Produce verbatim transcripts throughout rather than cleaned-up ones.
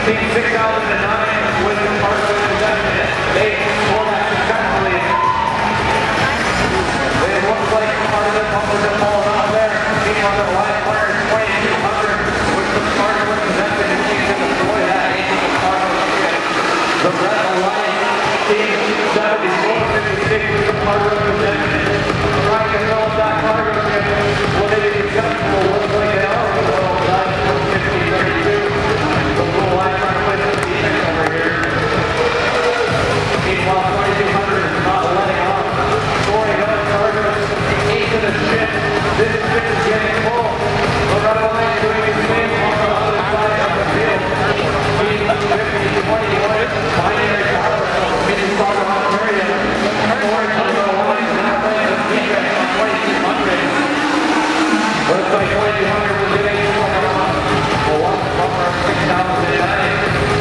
Team six thousand nine with the partial investment. They pulled that successfully. It looks like part of the pumpers are falling out there. Team on the line player twenty-two hundred with the partial investment. And team can destroy that. The red alliance, team seventy-four fifty-six with the partial investment. Trying to develop that cargo ship. Will they be successful? Looks like they are. fifty thirty-two. The blue line trying to play the X over here. Meanwhile, twenty-two hundred is not letting up. Scoring up cargoes into the ship. This ship is getting full. The red alliance doing the same on the other side of the field. fifty twenty-one. Binary power. Mississauga, Ontario. Scoring on the line. Now playing the defense on twenty-two hundred. Looks like twenty-two hundred was getting full. Well, one bumper of six thousand nine.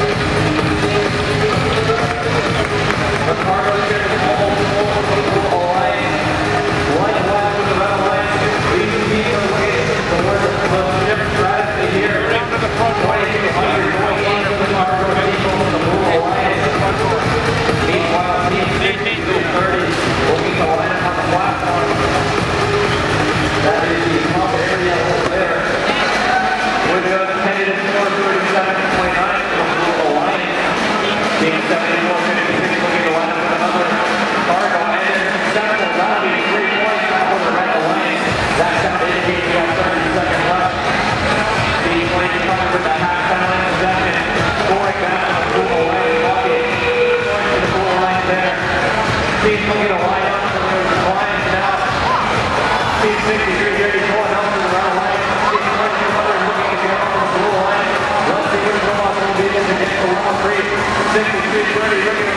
The cargo ship is almost full of the blue alliance. Likewise with the red alliance. These teams are waiting for where the ship strategy here. twenty-two hundred going into the cargo people with the blue alliance. Meanwhile, team sixty-two thirty looking to line up on the platform. That is the top area over there. We're going to head in four thirty-seven point nine for the blue alliance. Team seventy-four fifty-six looking to line up with another cargo. And successful. That'll be three points for the red alliance. That sound indicates we have thirty seconds left. Team twenty-two hundred with the half-time possession. Scoring back on the blue alliance bucket. Going to the blue alliance there. Team looking to line up for the alliance now. Team sixty-three thirty-four now for the red alliance. Team twenty-two hundred looking to get on the blue alliance. Let's see who's going to be in the game for round three. sixty-three thirty looking